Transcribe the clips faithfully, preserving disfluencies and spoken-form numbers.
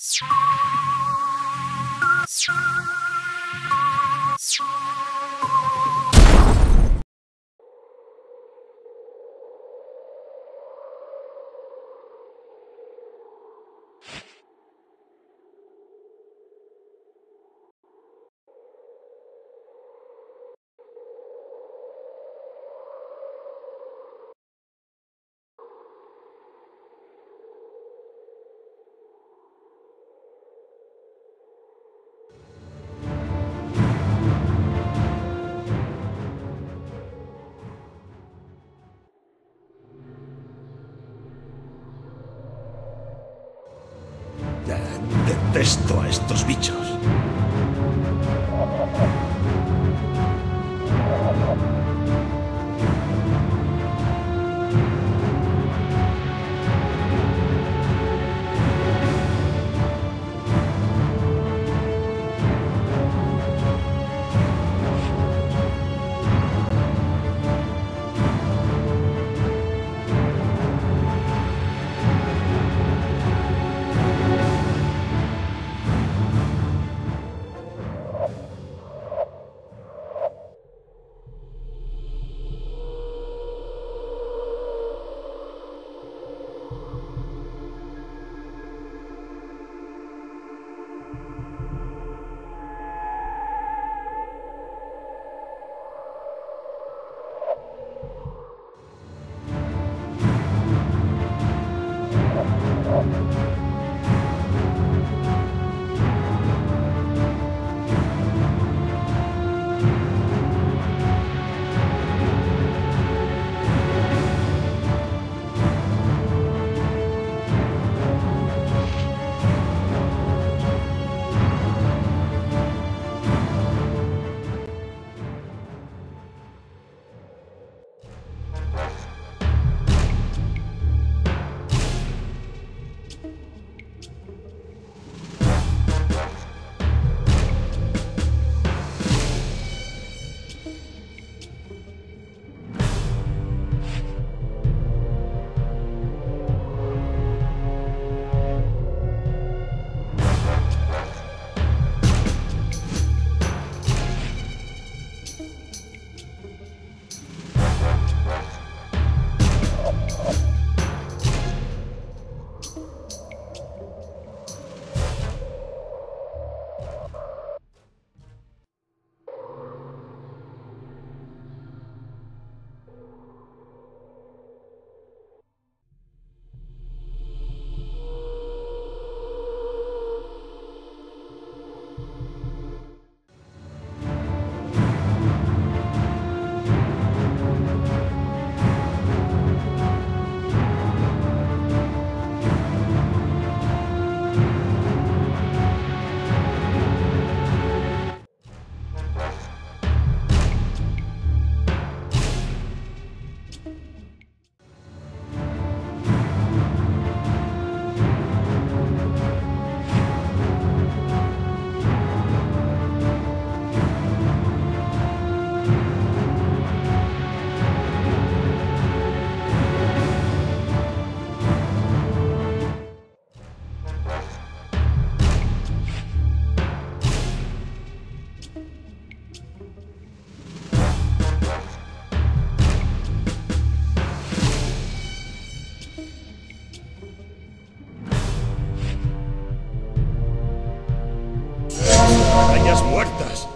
Detesto a estos bichos. muertas.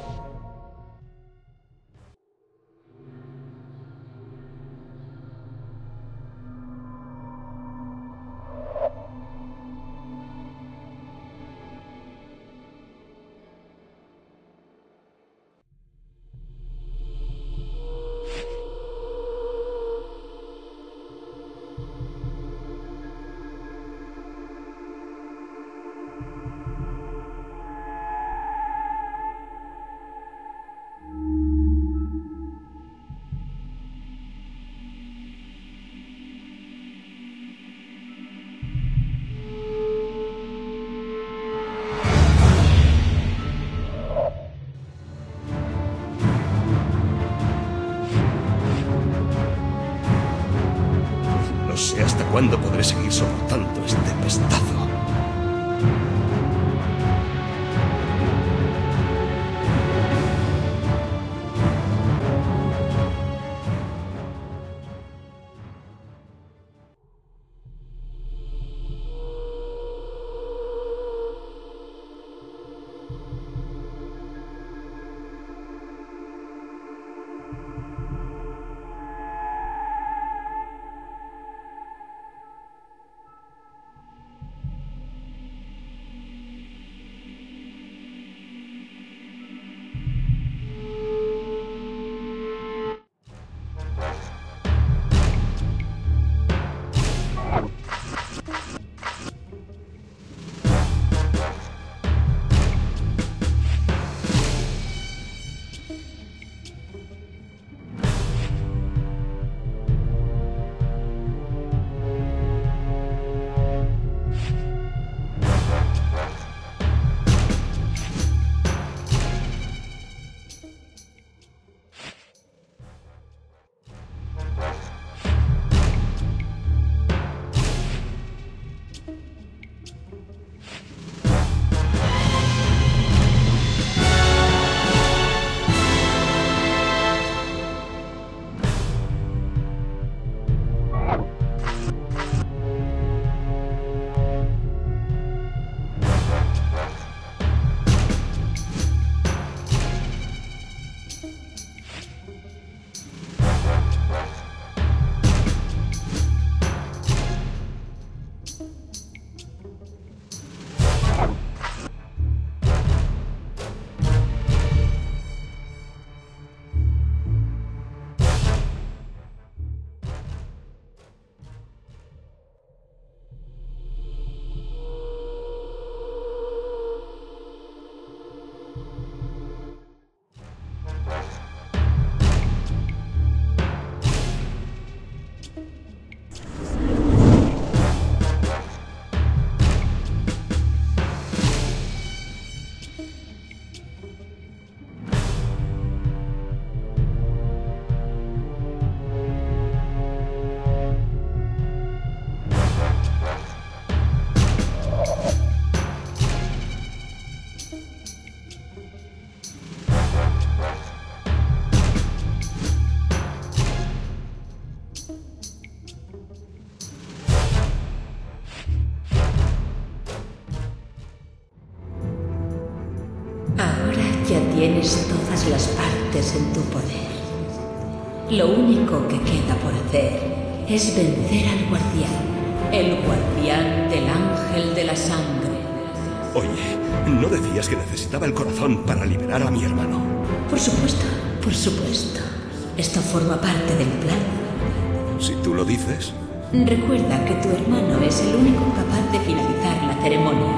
Ya tienes todas las partes en tu poder. Lo único que queda por hacer es vencer al guardián, el guardián del ángel de la sangre. Oye, ¿no decías que necesitaba el corazón para liberar a mi hermano? Por supuesto, por supuesto. Esto forma parte del plan. Si tú lo dices. Recuerda que tu hermano es el único capaz de finalizar la ceremonia.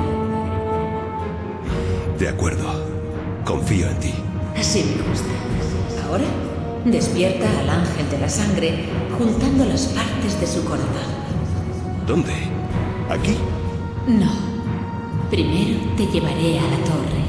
De acuerdo. Confío en ti. Así me gusta. Ahora, despierta al ángel de la sangre juntando las partes de su corazón. ¿Dónde? ¿Aquí? No. Primero te llevaré a la torre.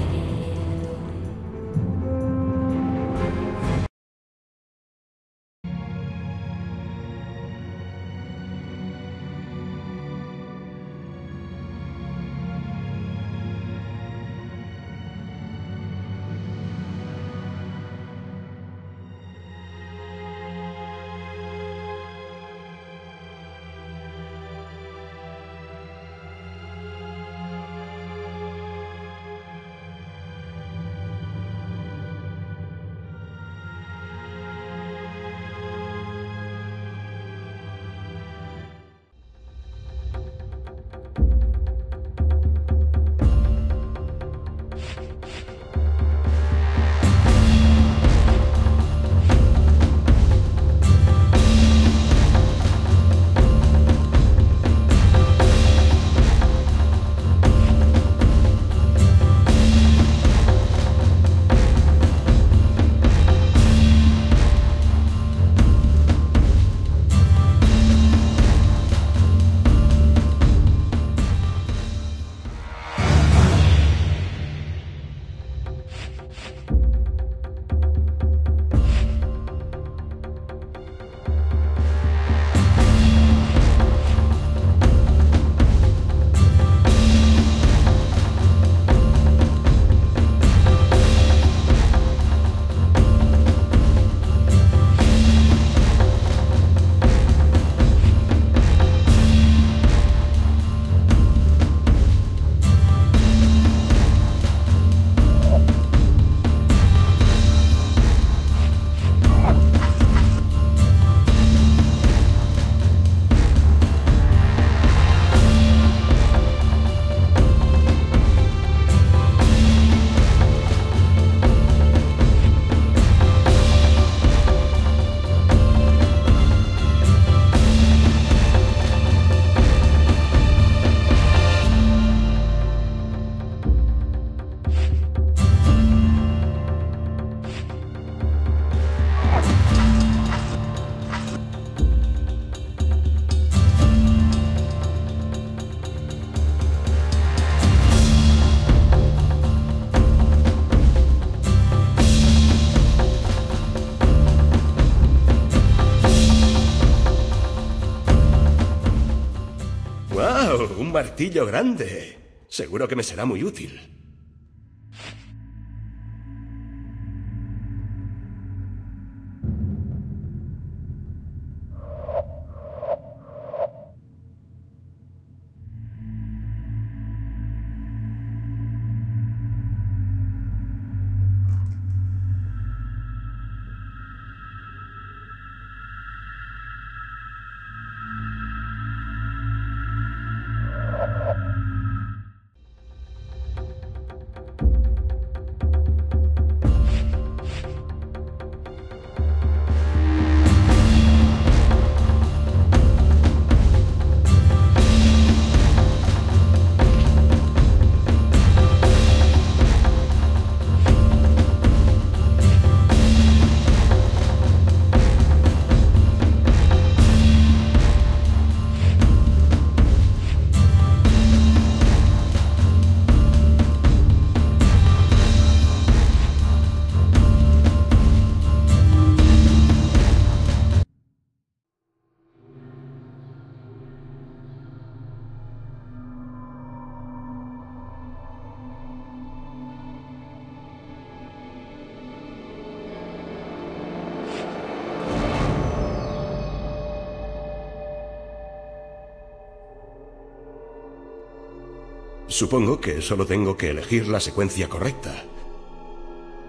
¡Wow! Un martillo grande. Seguro que me será muy útil. Supongo que solo tengo que elegir la secuencia correcta.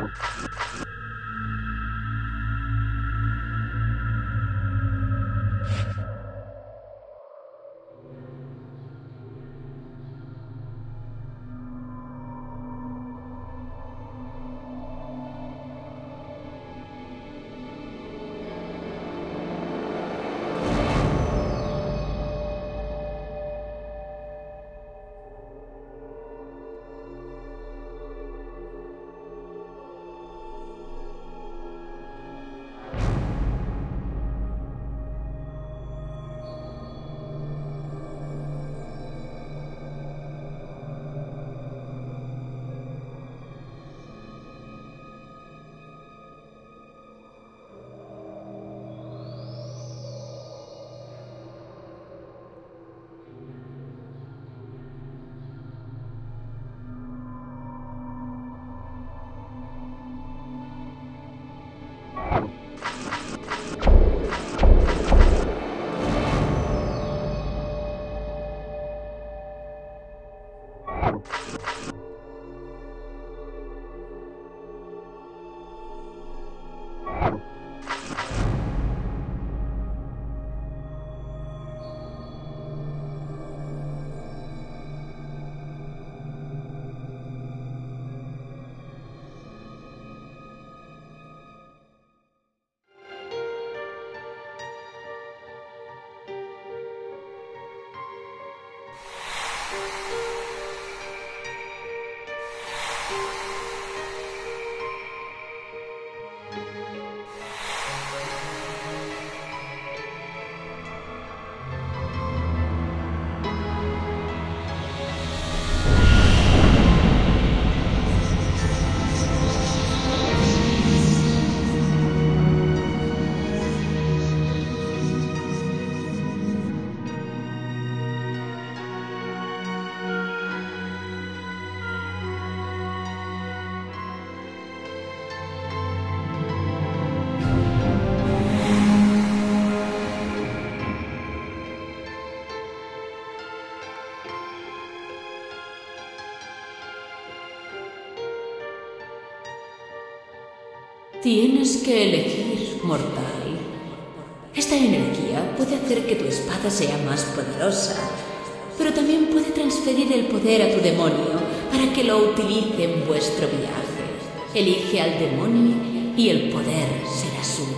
Tienes que elegir, mortal. Esta energía puede hacer que tu espada sea más poderosa, pero también puede transferir el poder a tu demonio para que lo utilice en vuestro viaje. Elige al demonio y el poder será suyo.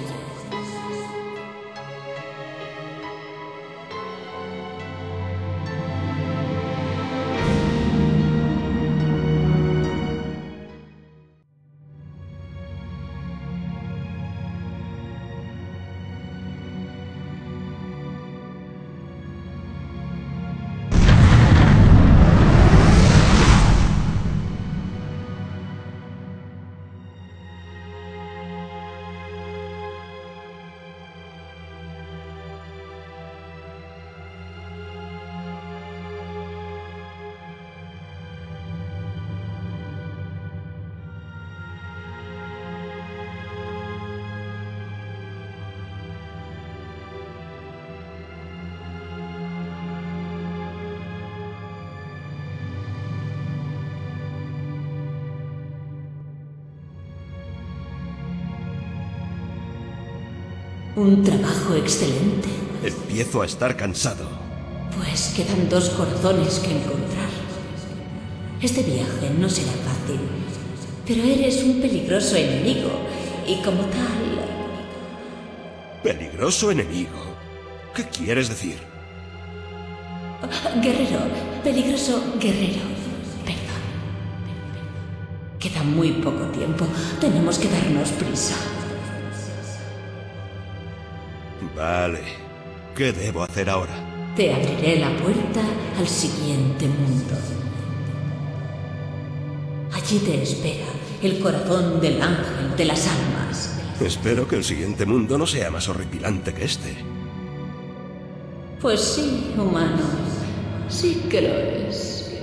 Un trabajo excelente. Empiezo a estar cansado. Pues quedan dos corazones que encontrar. Este viaje no será fácil, pero eres un peligroso enemigo y como tal... ¿Peligroso enemigo? ¿Qué quieres decir? Guerrero, peligroso guerrero. Perdón. Queda muy poco tiempo. Tenemos que darnos prisa. Vale. ¿Qué debo hacer ahora? Te abriré la puerta al siguiente mundo. Allí te espera el corazón del ángel de las almas. Espero que el siguiente mundo no sea más horripilante que este. Pues sí, humano. Sí que lo es.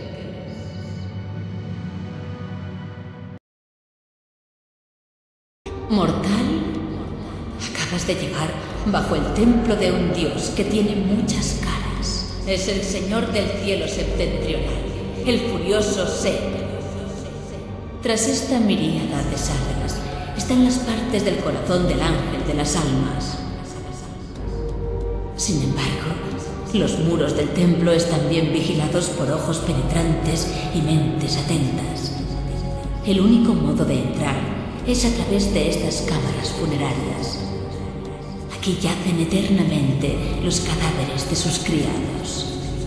Mortal, acabas de llegar bajo el templo de un dios que tiene muchas caras. Es el señor del cielo septentrional, el furioso Set. Tras esta miríada de salas están las partes del corazón del ángel de las almas. Sin embargo, los muros del templo están bien vigilados por ojos penetrantes y mentes atentas. El único modo de entrar es a través de estas cámaras funerarias. Aquí yacen eternamente los cadáveres de sus criados.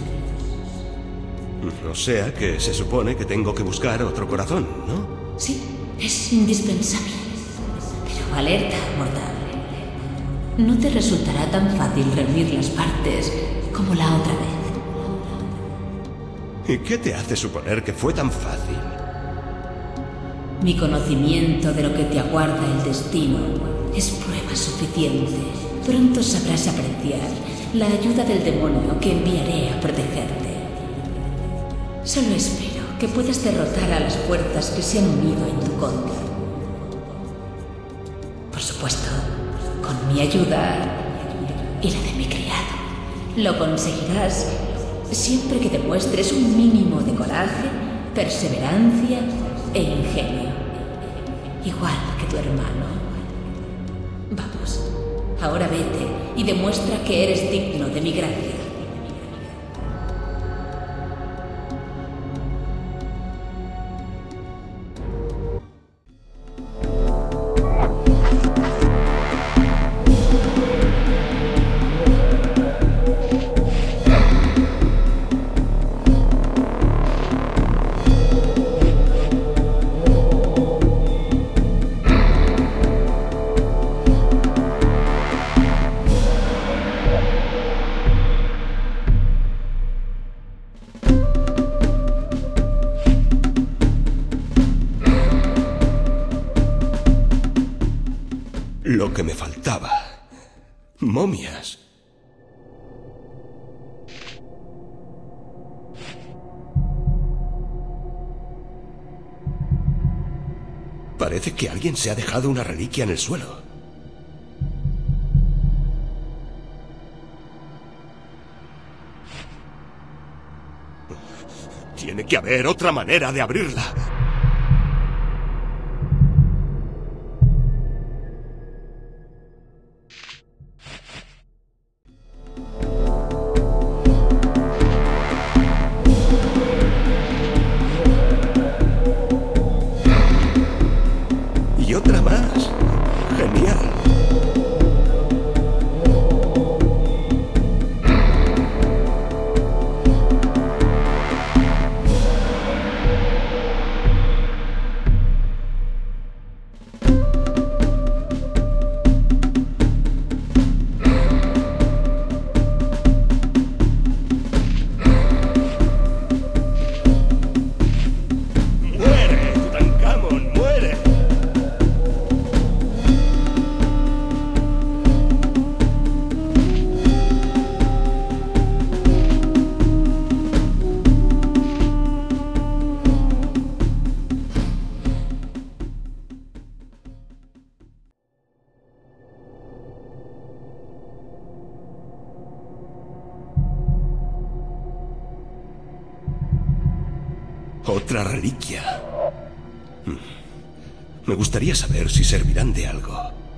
O sea que se supone que tengo que buscar otro corazón, ¿no? Sí, es indispensable. Pero alerta, mortal. No te resultará tan fácil reunir las partes como la otra vez. ¿Y qué te hace suponer que fue tan fácil? Mi conocimiento de lo que te aguarda el destino es prueba suficiente. Pronto sabrás apreciar la ayuda del demonio que enviaré a protegerte. Solo espero que puedas derrotar a las fuerzas que se han unido en tu contra. Por supuesto, con mi ayuda y la de mi criado. Lo conseguirás siempre que demuestres un mínimo de coraje, perseverancia e ingenio. Igual que tu hermano. Vamos, ahora vete y demuestra que eres digno de mi gracia. Lo que me faltaba. Momias. Parece que alguien se ha dejado una reliquia en el suelo. Tiene que haber otra manera de abrirla. Y otra más. Genial. ¡Muere, Tutankamón, muere! Otra reliquia. Hmm. Me gustaría saber si servirán de algo.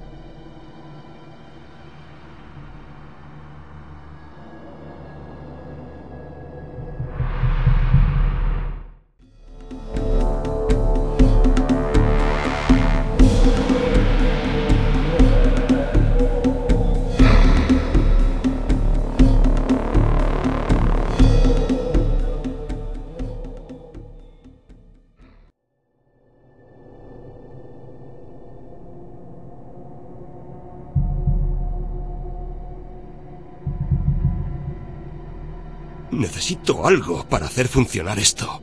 Necesito algo para hacer funcionar esto.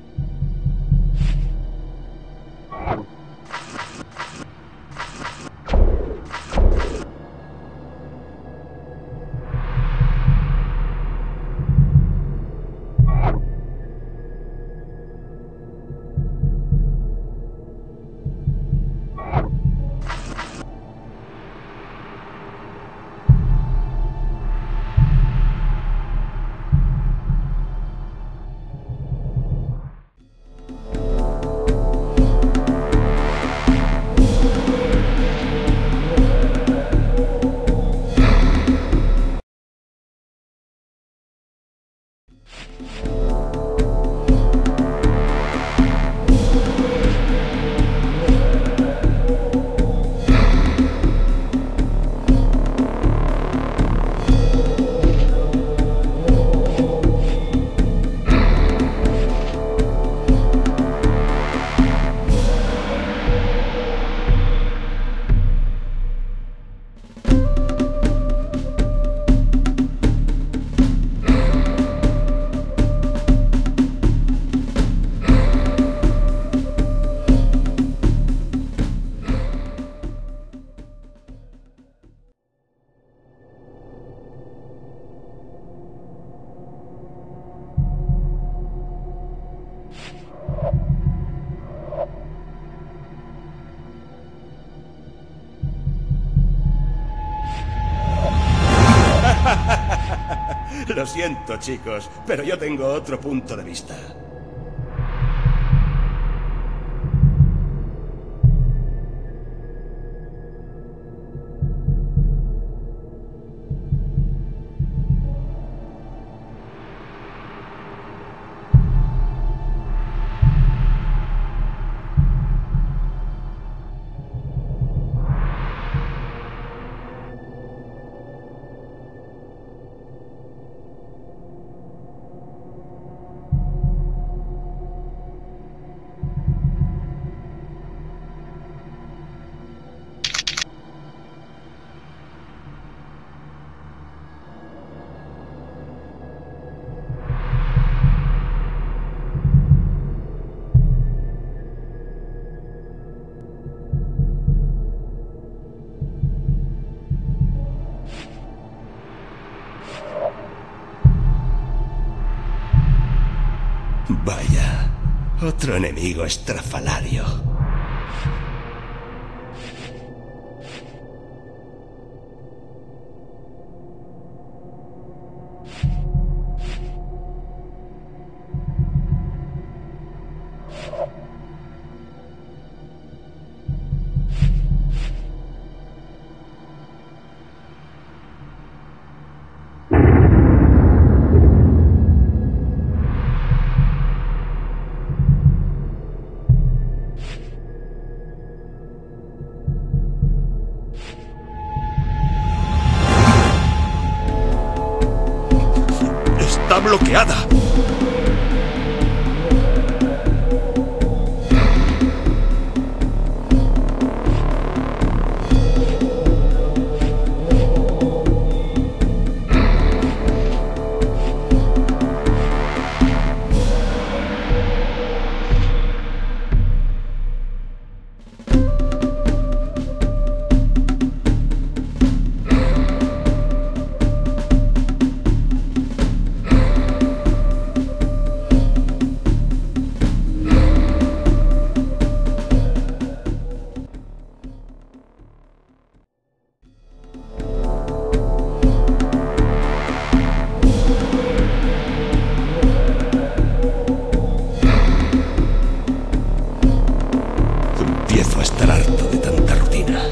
Lo siento, chicos, pero yo tengo otro punto de vista. Vaya, otro enemigo estrafalario. ¡Está bloqueada! Empiezo a estar harto de tanta rutina.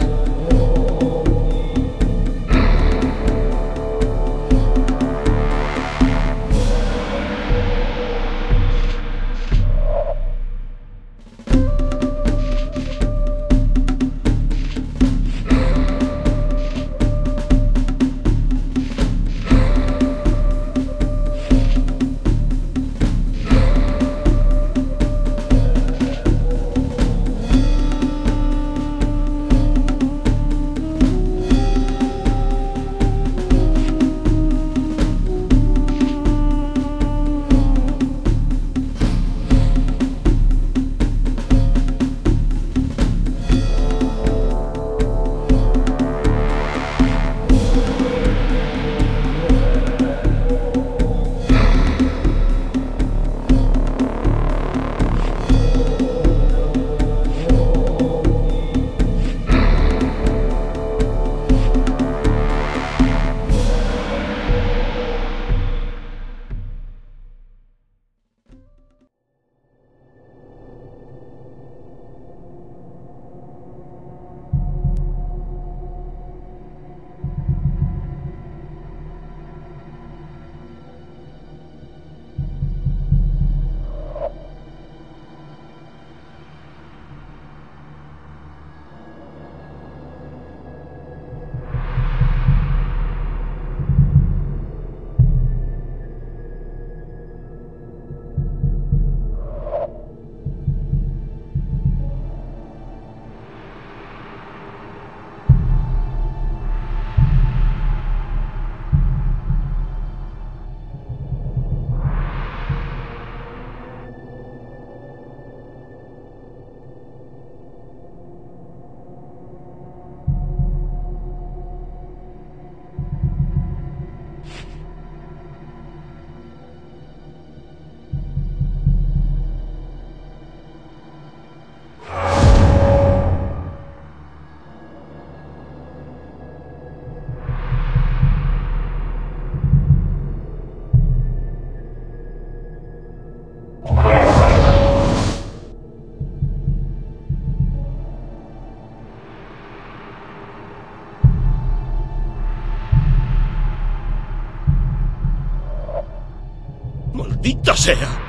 ¡Maldita sea!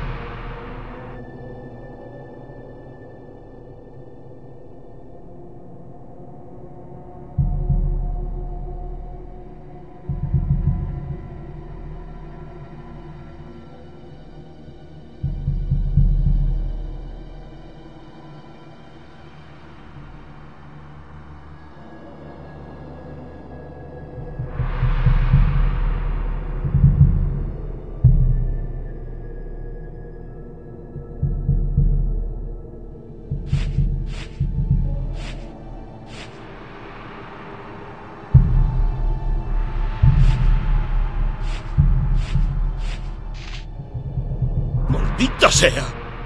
¡Maldita sea!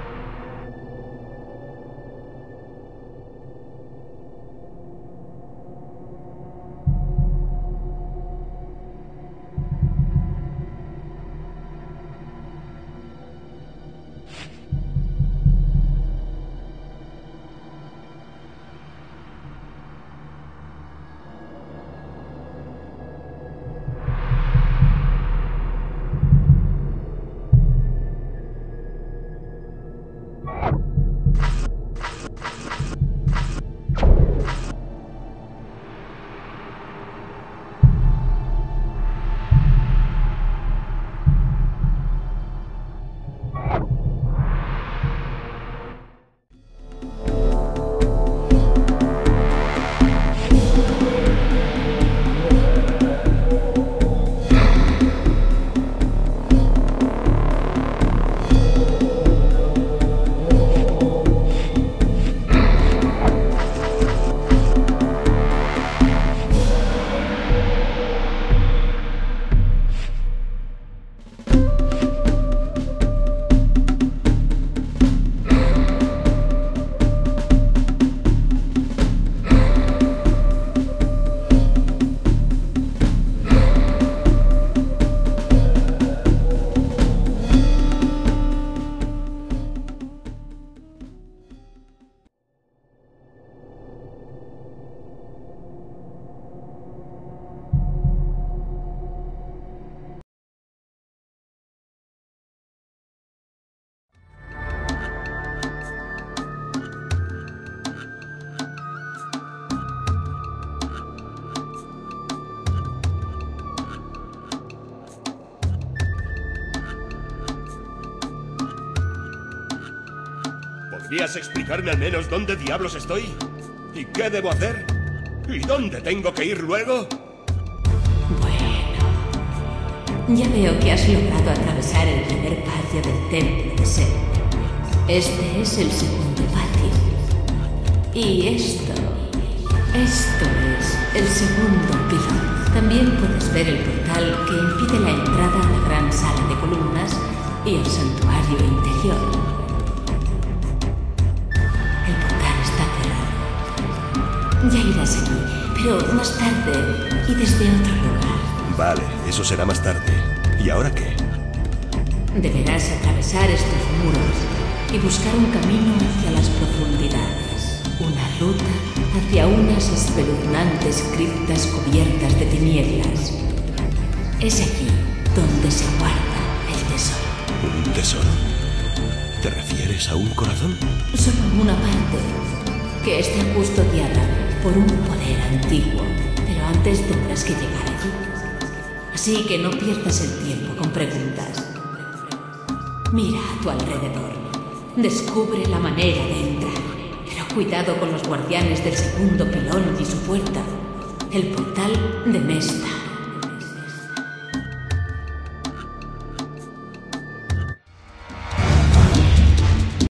¿Podrías explicarme al menos dónde diablos estoy? ¿Y qué debo hacer? ¿Y dónde tengo que ir luego? Bueno, ya veo que has logrado atravesar el primer patio del templo de Set. Este es el segundo patio. Y esto... esto es el segundo pilón. También puedes ver el portal que impide la entrada a la gran sala de columnas y el santuario interior. Ya irás allí, pero más tarde y desde otro lugar. Vale, eso será más tarde. ¿Y ahora qué? Deberás atravesar estos muros y buscar un camino hacia las profundidades. Una ruta hacia unas espeluznantes criptas cubiertas de tinieblas. Es aquí donde se guarda el tesoro. ¿Un tesoro? ¿Te refieres a un corazón? Solo una parte, que está custodiada por un poder antiguo, pero antes tendrás que llegar allí. Así que no pierdas el tiempo con preguntas. Mira a tu alrededor. Descubre la manera de entrar. Pero cuidado con los guardianes del segundo pilón y su puerta. El portal de Mesta.